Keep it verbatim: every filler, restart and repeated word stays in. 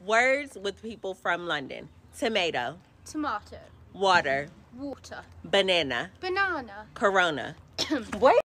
Words with people from London. Tomato. Tomato. Water. Water. Banana. Banana. Corona. Wait.